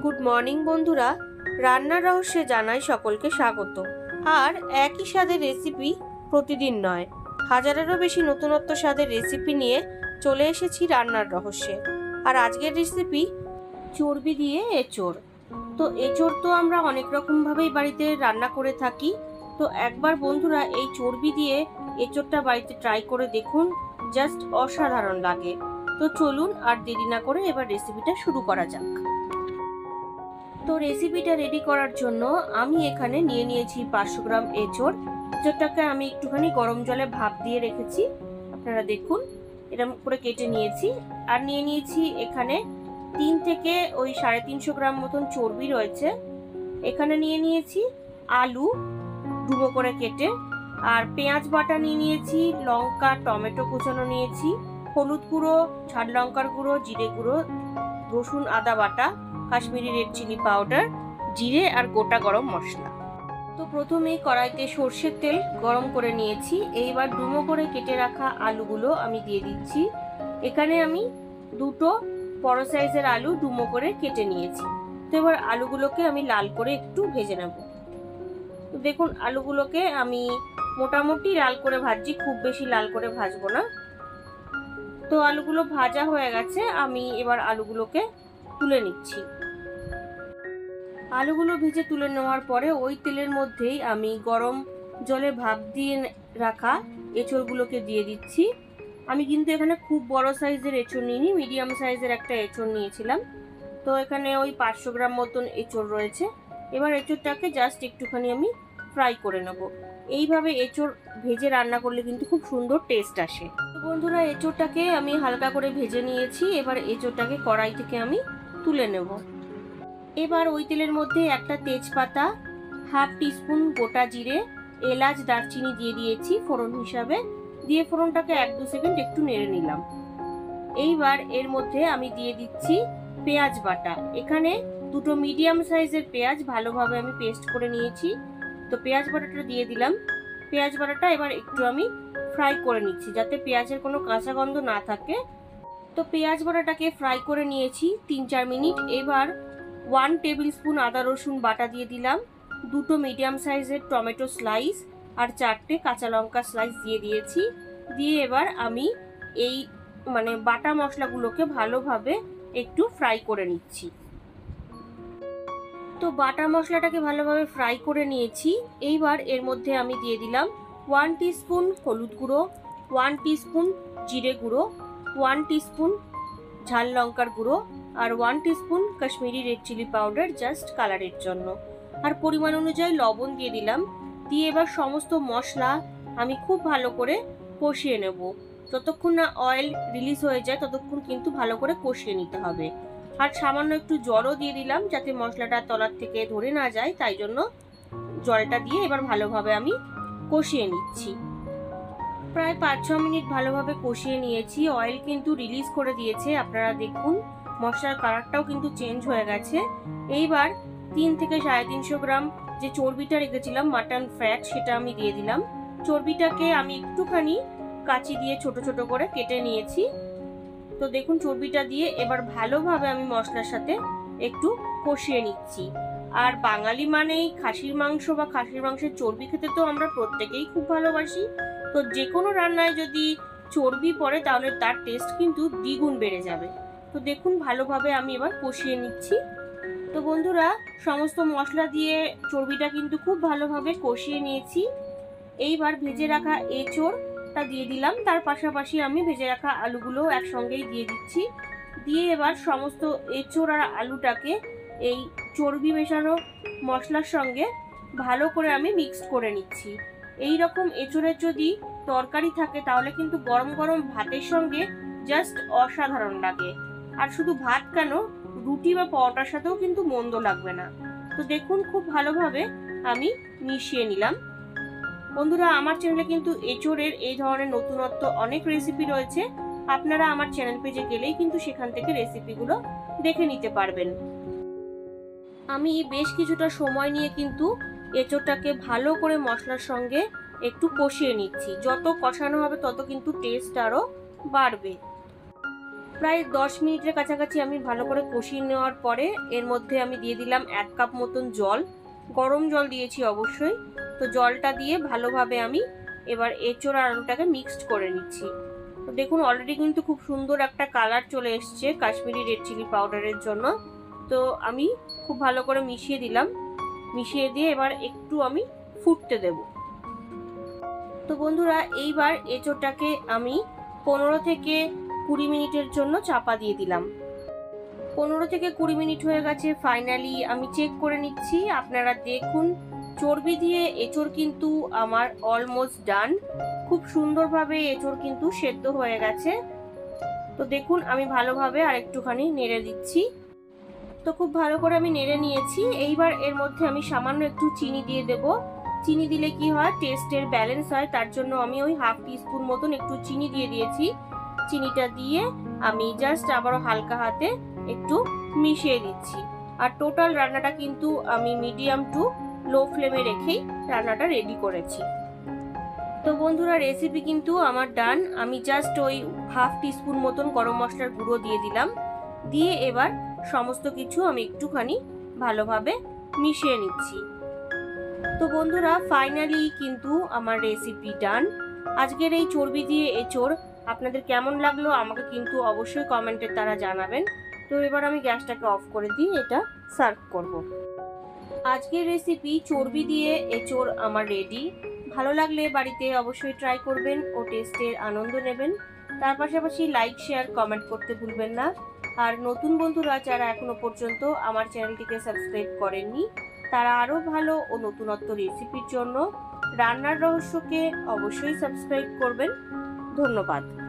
Good morning বন্ধুরা, রান্নার রহস্যে জানাই সকলকে স্বাগত। আর একই স্বাদের রেসিপি প্রতিদিন নয়, হাজারেরও বেশি নতুনত্ব স্বাদের রেসিপি নিয়ে চলে এসেছি রান্নার রহস্যে। আর আজকের রেসিপি চর্বি দিয়ে এঁচোড়। তো এঁচোড় তো আমরা অনেক রকমভাবেই বাড়িতে রান্না করে থাকি। তো একবার বন্ধুরা এই চর্বি দিয়ে এঁচোড়টা বাড়িতে ট্রাই করে দেখুন, জাস্ট অসাধারণ লাগে। তো চলুন আর দেরি না করে এবার রেসিপিটা শুরু করা যাক। তো রেসিপিটা রেডি করার জন্য আমি এখানে নিয়ে নিয়েছি 500 গ্রাম এঁচোড়, যেটাকে আমি একটুখানি গরম জলে ভাপ দিয়ে রেখেছি। আপনারা দেখুন এরকম করে কেটে নিয়েছি। আর নিয়ে নিয়েছি এখানে 3 থেকে 350 গ্রাম মতন চর্বি রয়েছে। এখানে নিয়ে নিয়েছি আলু ডুবো করে কেটে, আর পেঁয়াজ বাটা নিয়ে নিয়েছি, লঙ্কা টমেটো কুচানো নিয়েছি, হলুদ গুঁড়ো, ঝাল লঙ্কার গুঁড়ো, জিরে গুঁড়ো, রসুন আদা বাটা, কাশ্মীরি রেড চিলি পাউডার, জিরে আর গোটা গরম মশলা। তো প্রথমেই কড়াইতে সর্ষের তেল গরম করে নিয়েছি। এইবার ডুমো করে কেটে রাখা আলুগুলো আমি দিয়ে দিচ্ছি। এখানে আমি দুটো বড় সাইজের আলু ডুমো করে কেটে নিয়েছি। তো এবার আলুগুলোকে আমি লাল করে একটু ভেজে নেব। তো দেখুন আলুগুলোকে আমি মোটামুটি লাল করে ভাজছি, খুব বেশি লাল করে ভাজবো না। তো আলুগুলো ভাজা হয়ে গেছে, আমি এবার আলুগুলোকে তুলে নিচ্ছি। আলুগুলো ভেজে তুলে নেওয়ার পরে ওই তেলের মধ্যেই আমি গরম জলে ভাপ দিয়ে রাখা এঁচোড়গুলোকে দিয়ে দিচ্ছি। আমি কিন্তু এখানে খুব বড় সাইজের এঁচোড় নিইনি, মিডিয়াম সাইজের একটা এঁচোড় নিয়েছিলাম। তো এখানে ওই 500 গ্রাম মতন এঁচোড় রয়েছে। এবার এঁচোড়টাকে জাস্ট একটুখানি আমি ফ্রাই করে নেব। এইভাবে এঁচোড় ভেজে রান্না করলে কিন্তু খুব সুন্দর টেস্ট আসে। তো বন্ধুরা এঁচোড়টাকে আমি হালকা করে ভেজে নিয়েছি। এবার এঁচোড়টাকে কড়াই থেকে আমি তুলে নেব। এবার ওই তেলের মধ্যে একটা তেজপাতা, হাফ টিস্পুন গোটা জিরে, এলাচ দারচিনি দিয়ে দিয়েছি ফোড়ন হিসাবে। দিয়ে ফোড়নটাকে 1-2 সেকেন্ড একটু নেড়ে নিলাম। এইবার এর মধ্যে আমি দিয়ে দিচ্ছি পেঁয়াজ বাটা। এখানে দুটো মিডিয়াম সাইজের পেঁয়াজ ভালোভাবে আমি পেস্ট করে নিয়েছি। তো পেঁয়াজ বাটাটা দিয়ে দিলাম। পেঁয়াজ বাটাটা এবার একটু আমি ফ্রাই করে নিচ্ছি, যাতে পেঁয়াজের কোনো কাঁচা গন্ধ না থাকে। তো পেঁয়াজ বাটাটাকে ফ্রাই করে নিয়েছি 3-4 মিনিট। এবার 1 টেবিল স্পুন আদা রসুন বাটা দিয়ে দিলাম, দুটো মিডিয়াম সাইজের টমেটো স্লাইস আর 4টে কাঁচা লঙ্কা স্লাইস দিয়ে দিয়েছি। দিয়ে এবার আমি এই বাটা মশলাগুলোকে ভালোভাবে একটু ফ্রাই করে নিচ্ছি। তো বাটা মশলাটাকে ভালোভাবে ফ্রাই করে নিয়েছি। এইবার এর মধ্যে আমি দিয়ে দিলাম 1 টিস্পুন হলুদ গুঁড়ো, 1 টিস্পুন জিরে গুঁড়ো, 1 টিস্পুন ঝাল লঙ্কার গুঁড়ো আর 1 teaspoon Kashmiri red chilli powder, just কালারের জন্য। আর পরিমাণ অনুযায়ী লবণ দিয়ে দিলাম। দিয়ে এবার সমস্ত মশলা আমি খুব ভালো করে কষিয়ে নেব। যতক্ষণ না অয়েল রিলিজ হয়ে যায় ততক্ষণ কিন্তু ভালো করে কষিয়ে নিতে হবে। আর সামান্য একটু জলও দিয়ে দিলাম, যাতে মশলাটা তলার থেকে ধরে না যায়, তাই জন্য জলটা দিয়ে এবার ভালোভাবে আমি কষিয়ে নিচ্ছি। প্রায় 5-6 মিনিট ভালোভাবে কষিয়ে নিয়েছি। অয়েল কিন্তু রিলিজ করে দিয়েছে, আপনারা দেখুন মশলার কালারটাও কিন্তু চেঞ্জ হয়ে গেছে। এইবার 3 থেকে 350 গ্রাম যে চর্বিটা রেখেছিলাম মাটন ফ্যাট, সেটা আমি দিয়ে দিলাম। চর্বিটাকে আমি একটুখানি কাঁচি দিয়ে ছোট ছোট করে কেটে নিয়েছি। তো দেখুন চর্বিটা দিয়ে এবার ভালোভাবে আমি মশলার সাথে একটু কষিয়ে নিচ্ছি। আর বাঙালি মানেই খাসির মাংস বা খাসির মাংসের চর্বি খেতে তো আমরা প্রত্যেকেই খুব ভালোবাসি। তো যে কোনো রান্নায় যদি চর্বি পড়ে তাহলে তার টেস্ট কিন্তু দ্বিগুণ বেড়ে যাবে। তো দেখুন ভালোভাবে আমি এবার কষিয়ে নিচ্ছি। তো বন্ধুরা সমস্ত মশলা দিয়ে চর্বিটা কিন্তু খুব ভালোভাবে কষিয়ে নিয়েছি। এইবার ভেজে রাখা এঁচোড়টা দিয়ে দিলাম, তার পাশাপাশি আমি ভেজে রাখা আলুগুলো একসঙ্গেই দিয়ে দিচ্ছি। দিয়ে এবার সমস্ত এঁচোড় আর আলুটাকে এই চর্বি মেশানো মশলার সঙ্গে ভালো করে আমি মিক্সড করে নিচ্ছি। এই রকম এঁচোড়ের যদি তরকারি থাকে তাহলে কিন্তু গরম গরম ভাতের সঙ্গে জাস্ট অসাধারণ লাগে। আর শুধু ভাত কেন, রুটি বা পরোটার সাথেও কিন্তু মন্দ লাগবে না। তো দেখুন খুব ভালোভাবে আমি মিশিয়ে নিলাম। বন্ধুরা আমার চ্যানেলে কিন্তু এঁচোড়ের এই ধরনের নতুনত্ব অনেক রেসিপি রয়েছে। আপনারা আমার চ্যানেল পেজে গেলেই কিন্তু সেখান থেকে রেসিপিগুলো দেখে নিতে পারবেন। আমি বেশ কিছুটা সময় নিয়ে কিন্তু এঁচোড়টাকে ভালো করে মশলার সঙ্গে একটু কষিয়ে নিচ্ছি। যত কষানো হবে তত কিন্তু টেস্ট আরো বাড়বে। প্রায় 10 মিনিটের কাছাকাছি আমি ভালো করে কষিয়ে নেওয়ার পরে এর মধ্যে আমি দিয়ে দিলাম 1 কাপ মতন জল, গরম জল দিয়েছি অবশ্যই। তো জলটা দিয়ে ভালোভাবে আমি এবার এঁচোড় আর আলুটাকে মিক্সড করে নিচ্ছি। তো দেখুন অলরেডি কিন্তু খুব সুন্দর একটা কালার চলে এসছে কাশ্মীরি রেড চিলি পাউডারের জন্য। তো আমি খুব ভালো করে মিশিয়ে দিলাম, মিশিয়ে দিয়ে এবার একটু আমি ফুটতে দেব। তো বন্ধুরা এইবার এঁচোড়টাকে আমি 15 থেকে 20 মিনিটের জন্য চাপা দিয়ে দিলাম। 15 থেকে 20 মিনিট হয়ে গেছে, ফাইনালি আমি চেক করে নিচ্ছি। আপনারা দেখুন চর্বি দিয়ে এঁচোড় কিন্তু আমার অলমোস্ট ডান। খুব সুন্দরভাবে এঁচোড় কিন্তু সেদ্ধ হয়ে গেছে। তো দেখুন আমি ভালোভাবে আরেকটুখানি নেড়ে দিচ্ছি। তো খুব ভালো করে আমি নেড়ে নিয়েছি। এইবার এর মধ্যে আমি সামান্য একটু চিনি দিয়ে দেব। চিনি দিলে কি হয়, টেস্টের ব্যালেন্স হয়, তার জন্য আমি ওই হাফ টিস্পুন মতন একটু চিনি দিয়ে দিয়েছি। চিনিটা দিয়ে আমি জাস্ট আবারও হালকা হাতে একটু মিশিয়ে দিচ্ছি। আর টোটাল রান্নাটা কিন্তু আমি মিডিয়াম টু লো ফ্লেমে রেখেই রান্নাটা রেডি করেছি। তো বন্ধুরা রেসিপি কিন্তু আমার ডান। আমি জাস্ট ওই হাফ টিস্পুন মতন গরম মশলার গুঁড়ো দিয়ে দিলাম, দিয়ে এবার সমস্ত কিছু আমি একটুখানি ভালোভাবে মিশিয়ে নিচ্ছি। তো বন্ধুরা ফাইনালি কিন্তু আমার রেসিপি ডান। আজকের এই চর্বি দিয়ে এঁচোড় আপনাদের কেমন লাগলো আমাকে কিন্তু অবশ্যই কমেন্টের দ্বারা জানাবেন। তো এবার আমি গ্যাসটাকে অফ করে দিয়ে এটা সার্ভ করব। আজকের রেসিপি চর্বি দিয়ে এঁচোড় আমার রেডি। ভালো লাগলে বাড়িতে অবশ্যই ট্রাই করবেন ও টেস্টের আনন্দ নেবেন। তার পাশাপাশি লাইক শেয়ার কমেন্ট করতে ভুলবেন না। আর নতুন বন্ধুরা যারা এখনো পর্যন্ত আমার চ্যানেলটিকে সাবস্ক্রাইব করেননি তারা আরও ভালো ও নতুনত্ব রেসিপির জন্য রান্নার রহস্যকে অবশ্যই সাবস্ক্রাইব করবেন। ধন্যবাদ।